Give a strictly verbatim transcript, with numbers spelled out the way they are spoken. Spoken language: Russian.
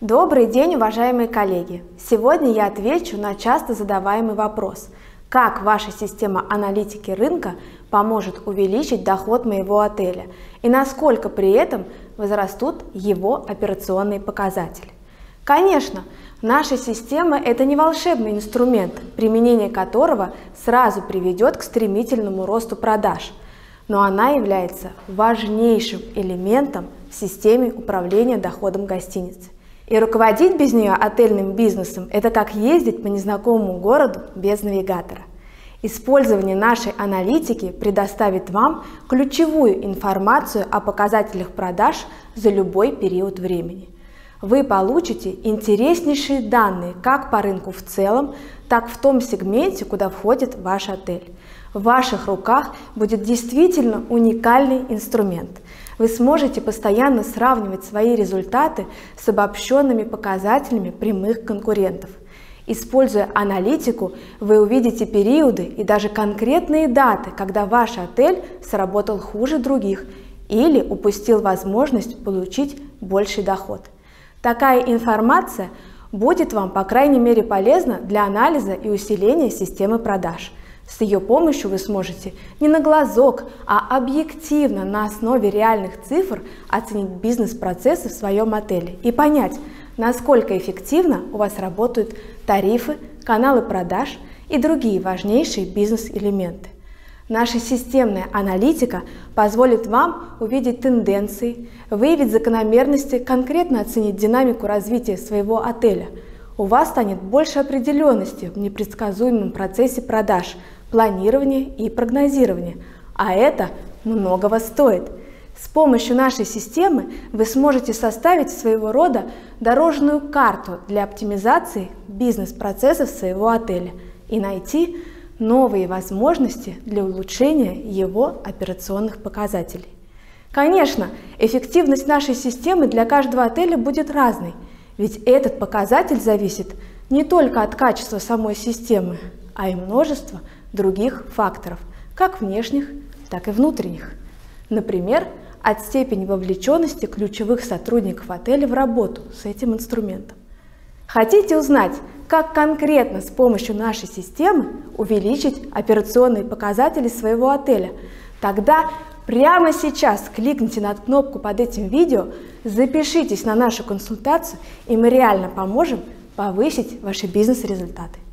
Добрый день, уважаемые коллеги! Сегодня я отвечу на часто задаваемый вопрос: как ваша система аналитики рынка поможет увеличить доход моего отеля и насколько при этом возрастут его операционные показатели. Конечно, наша система – это не волшебный инструмент, применение которого сразу приведет к стремительному росту продаж, но она является важнейшим элементом в системе управления доходом гостиницы. И руководить без нее отельным бизнесом – это как ездить по незнакомому городу без навигатора. Использование нашей аналитики предоставит вам ключевую информацию о показателях продаж за любой период времени. Вы получите интереснейшие данные как по рынку в целом, так и в том сегменте, куда входит ваш отель. В ваших руках будет действительно уникальный инструмент. Вы сможете постоянно сравнивать свои результаты с обобщенными показателями прямых конкурентов. Используя аналитику, вы увидите периоды и даже конкретные даты, когда ваш отель сработал хуже других или упустил возможность получить больший доход. Такая информация будет вам, по крайней мере, полезна для анализа и усиления системы продаж. С ее помощью вы сможете не на глазок, а объективно на основе реальных цифр оценить бизнес-процессы в своем отеле и понять, насколько эффективно у вас работают тарифы, каналы продаж и другие важнейшие бизнес-элементы. Наша системная аналитика позволит вам увидеть тенденции, выявить закономерности, конкретно оценить динамику развития своего отеля. У вас станет больше определенности в непредсказуемом процессе продаж, планирования и прогнозирования, а это многого стоит. С помощью нашей системы вы сможете составить своего рода дорожную карту для оптимизации бизнес-процессов своего отеля и найти новые возможности для улучшения его операционных показателей. Конечно, эффективность нашей системы для каждого отеля будет разной, ведь этот показатель зависит не только от качества самой системы, а и множества других факторов, как внешних, так и внутренних. Например, от степени вовлеченности ключевых сотрудников отеля в работу с этим инструментом. Хотите узнать, как конкретно с помощью нашей системы увеличить операционные показатели своего отеля? Тогда прямо сейчас кликните на кнопку под этим видео, запишитесь на нашу консультацию, и мы реально поможем повысить ваши бизнес-результаты.